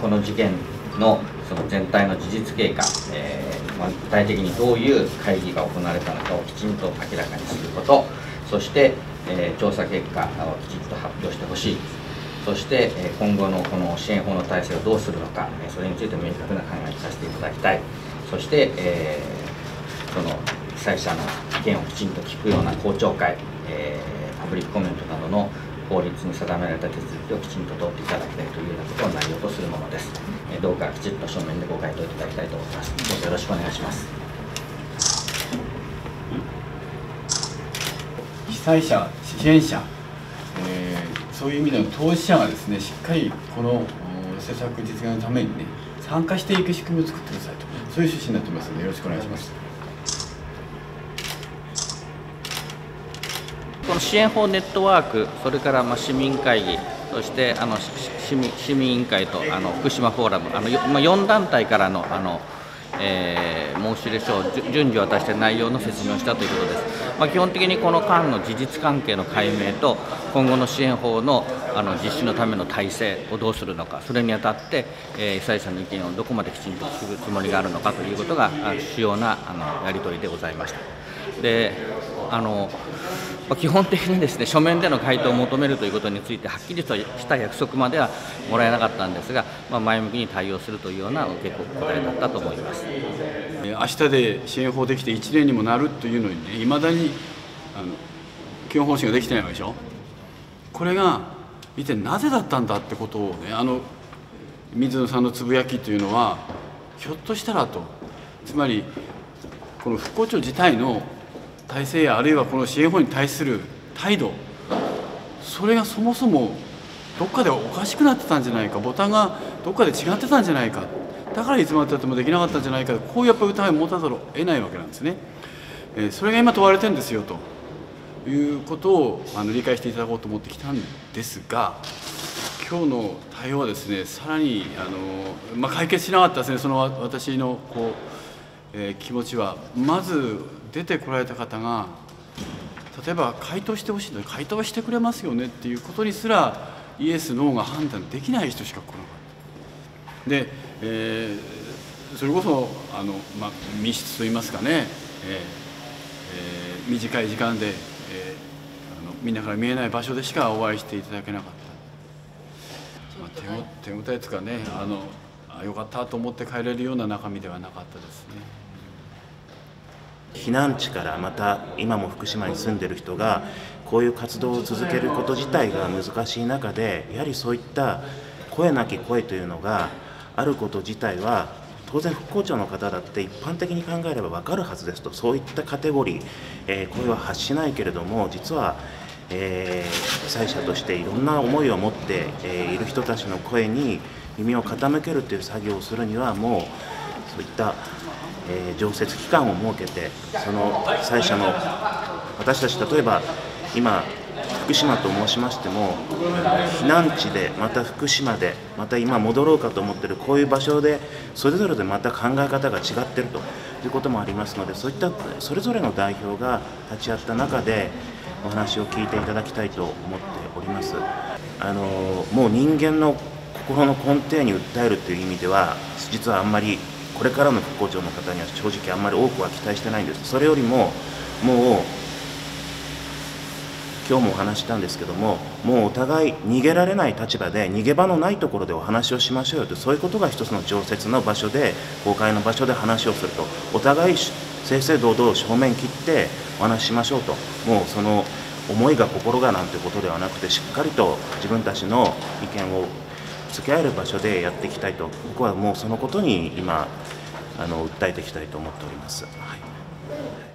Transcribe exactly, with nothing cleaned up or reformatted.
の事件のその全体の事実経過、えーまあ、具体的にどういう会議が行われたのかをきちんと明らかにすること、そして、えー、調査結果をきちんと発表してほしい、そして、えー、今後のこの支援法の体制をどうするのか、えー、それについて明確な考えを聞かせていただきたい、そして、えー、その被災者の意見をきちんと聞くような公聴会、えー、パブリックコメントなどの法律に定められた手続きをきちんと通っていただきたいというようなことを内容とするものです。どうかきちっと書面でご回答いただきたいと思います。どうぞよろしくお願いします。 被災者、支援者、えー、そういう意味での当事者がですね、しっかりこの施策実現のためにね、参加していく仕組みを作ってくださいと、そういう趣旨になっていますので、よろしくお願いします。 この支援法ネットワーク、それからまあ市民会議、そしてあの市民市民委員会とあの福島フォーラム、あのまあ、よん団体からのあの、えー、申し入れ書を順次渡して内容の説明をしたということです。まあ、基本的にこの間の事実関係の解明と、今後の支援法のあの実施のための体制をどうするのか、それにあたって、えー、被災者の意見をどこまできちんと聞くつもりがあるのかということが主要なあのやり取りでございました。であの基本的にですね、書面での回答を求めるということについて、はっきりとした約束まではもらえなかったんですが、まあ、前向きに対応するというような受け答えだったと思います。 明日で支援法できていちねんにもなるというのにね、いまだにあの基本方針ができてないわけでしょ。これが一体なぜだったんだってことをね、あの水野さんのつぶやきというのは、ひょっとしたらと、つまりこの復興庁自体の体制や、あるいはこの支援法に対する態度、それがそもそもどっかでおかしくなってたんじゃないか、ボタンがどっかで違ってたんじゃないか、だからいつまでたってもできなかったんじゃないか、こういうやっぱり疑いを持たざるを得ないわけなんですね。えー、それが今問われてるんですよということをあの理解していただこうと思ってきたんですが、今日の対応はですね、さらにあの、まあ、解決しなかったですね、その私のこう、えー、気持ちは。まず出てこられた方が、例えば回答してほしいので、回答はしてくれますよねっていうことにすら、イエス、ノーが判断できない人しか来なかった。で、えー、それこそあの、まあ、密室といいますかね、えーえー、短い時間で、えー、あのみんなから見えない場所でしかお会いしていただけなかった。まあ、手応えというかね、あのあよかったと思って帰れるような中身ではなかったですね。 避難地からまた今も福島に住んでいる人がこういう活動を続けること自体が難しい中で、やはりそういった声なき声というのがあること自体は、当然復興庁の方だって一般的に考えれば分かるはずですと、そういったカテゴリー、えー、声は発しないけれども、実は、えー、被災者としていろんな思いを持って、えー、いる人たちの声に耳を傾けるという作業をするには、もうそういったえー、常設期間を設けて、その被災者の私たち、例えば今福島と申しましても、避難地でまた福島でまた今戻ろうかと思っているこういう場所で、それぞれでまた考え方が違っているということもありますので、そういったそれぞれの代表が立ち会った中でお話を聞いていただきたいと思っております。あのもう人間の心の根底に訴えるという意味では、実はあんまりこれからの復興庁の方には正直あんまり多くは期待してないんです。それよりももう今日もお話したんですけども、もうお互い逃げられない立場で、逃げ場のないところでお話をしましょうよと、そういうことが一つの常設の場所で、公開の場所で話をすると、お互い正々堂々正面切ってお話ししましょうと、もうその思いが心がなんてことではなくて、しっかりと自分たちの意見を付き合える場所でやっていきたいと、僕はもうそのことに今あの訴えていきたいと思っております。はい。